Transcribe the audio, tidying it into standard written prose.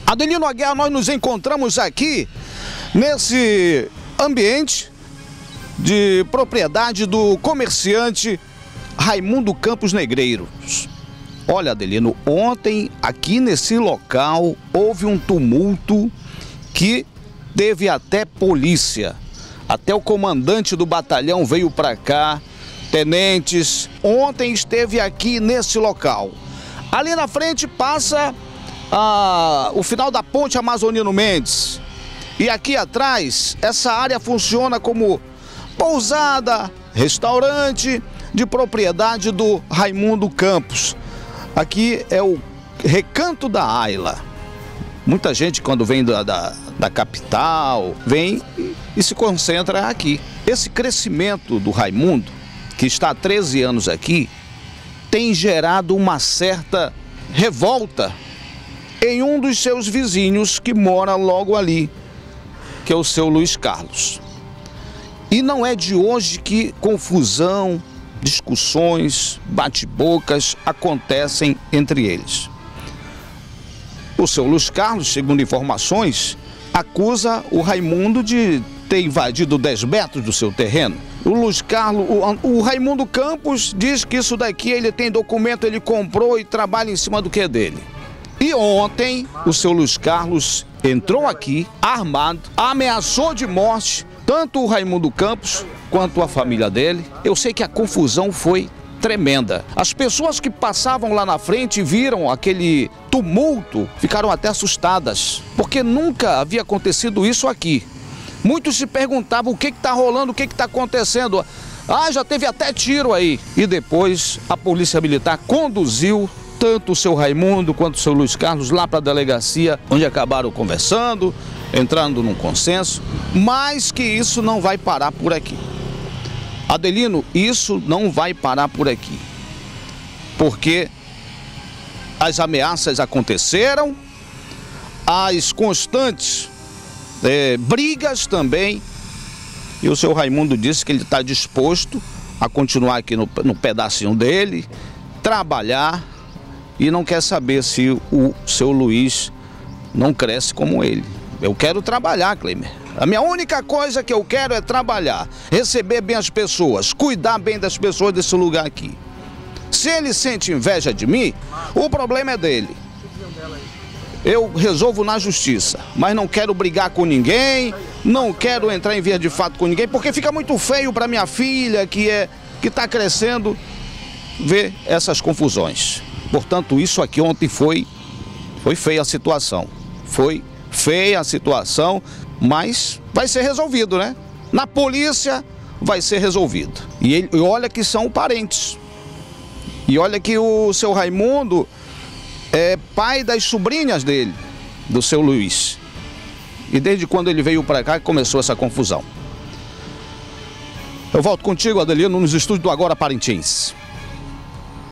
Adelino Aguiar, nós nos encontramos aqui nesse ambiente de propriedade do comerciante Raimundo Campos Negreiros. Olha, Adelino, ontem aqui nesse local houve um tumulto que teve até polícia. Até o comandante do batalhão veio para cá, tenentes. Ontem esteve aqui nesse local. Ali na frente passa o final da ponte Amazonino Mendes. E aqui atrás, essa área funciona como pousada, restaurante de propriedade do Raimundo Campos. Aqui é o Recanto da Ayla. Muita gente, quando vem da capital, vem e se concentra aqui. Esse crescimento do Raimundo, que está há 13 anos aqui, tem gerado uma certa revolta em um dos seus vizinhos que mora logo ali, que é o seu Luiz Carlos. E não é de hoje que confusão, discussões, bate-bocas acontecem entre eles. O seu Luiz Carlos, segundo informações, acusa o Raimundo de ter invadido 10 metros do seu terreno. O Raimundo Campos diz que isso daqui ele tem documento, ele comprou e trabalha em cima do que é dele. E ontem o seu Luiz Carlos entrou aqui armado, ameaçou de morte tanto o Raimundo Campos quanto a família dele. Eu sei que a confusão foi tremenda. As pessoas que passavam lá na frente e viram aquele tumulto ficaram até assustadas, porque nunca havia acontecido isso aqui. Muitos se perguntavam o que está rolando, o que está acontecendo. Ah, já teve até tiro aí. E depois a polícia militar conduziu tanto o seu Raimundo quanto o seu Luiz Carlos lá para a delegacia, onde acabaram conversando, entrando num consenso, mas que isso não vai parar por aqui. Adelino, isso não vai parar por aqui, porque as ameaças aconteceram, as constantes brigas também, e o seu Raimundo disse que ele está disposto a continuar aqui no pedacinho dele, trabalhar, e não quer saber se o seu Luiz não cresce como ele. Eu quero trabalhar, Cleimer. A minha única coisa que eu quero é trabalhar, receber bem as pessoas, cuidar bem das pessoas desse lugar aqui. Se ele sente inveja de mim, o problema é dele. Eu resolvo na justiça, mas não quero brigar com ninguém, não quero entrar em via de fato com ninguém, porque fica muito feio para minha filha que está crescendo ver essas confusões. Portanto, isso aqui ontem foi feia a situação. Foi feia a situação, mas vai ser resolvido, né? Na polícia vai ser resolvido. E olha que são parentes. E olha que o seu Raimundo é pai das sobrinhas dele, do seu Luiz. E desde quando ele veio para cá começou essa confusão. Eu volto contigo, Adelino, nos estúdios do Agora Parintins.